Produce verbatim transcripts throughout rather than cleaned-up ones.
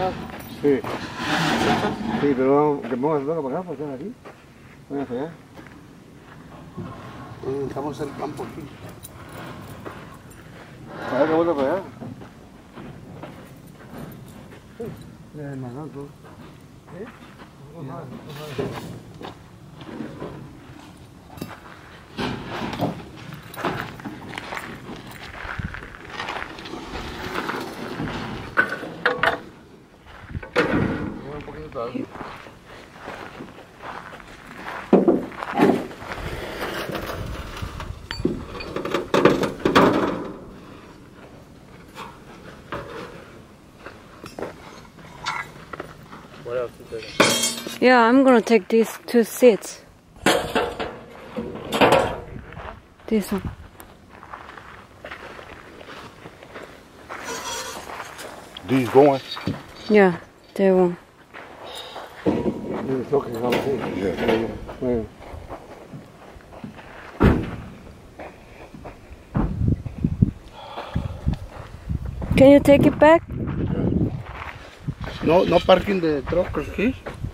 acá? Sí. Sí, pero que vamos a para acá, para acá, aquí. Vamos allá. Estamos en el campo aquí. A ver, que vuelta para allá. Eh, más alto. ¿Eh? Un poquito tarde. What else is there? Yeah, I'm gonna take these two seats. This one. These going? Yeah, that one. It's okay, I'll take it. Yeah. Yeah. Can you take it back? No, no parking the truck here.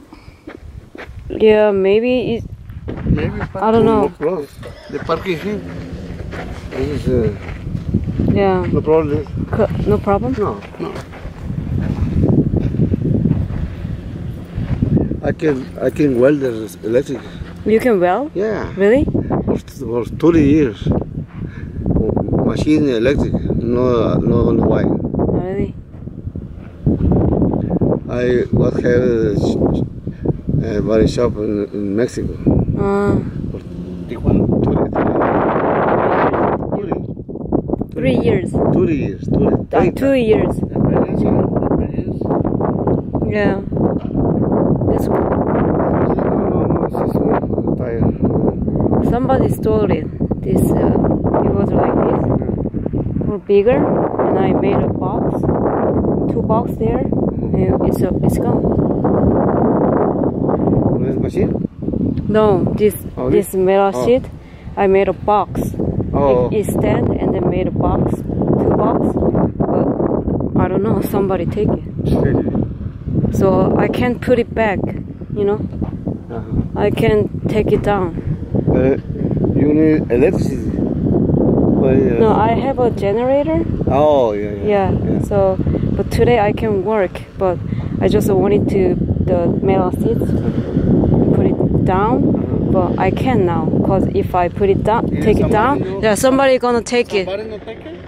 Yeah, maybe it. Maybe I don't know. Close. the parking here. This is uh, Yeah. no problem. Co- No problem. No, no. I can I can weld the electric. You can weld? Yeah. Really? For, for thirty years. Machine electric. No, no, no wire. Really? I was have a, a body shop in, in Mexico. Uh, Tijuana. three years. thirty years. thirty, Uh, two years. Experiencia. Experiencia. Yeah. That's cool. Somebody stole it. This, uh, it was like this, or bigger, and I made a box, two box there, and it's a, it's gone. This machine? No, this Oh, this this? metal Oh. sheet, I made a box. Oh. It, it stand and then made a box, two box, but I don't know, somebody take it. So I can't put it back, you know. Uh-huh. I can take it down. Uh, you need electricity. Well, yeah. No, I have a generator. Oh, yeah, yeah. Yeah, yeah. so, but today I can work, but I just wanted to, the metal seats, put it down, but I can now, because if I put it down, Yeah, take it somebody down, knows- yeah, somebody gonna take it. Somebody not take it?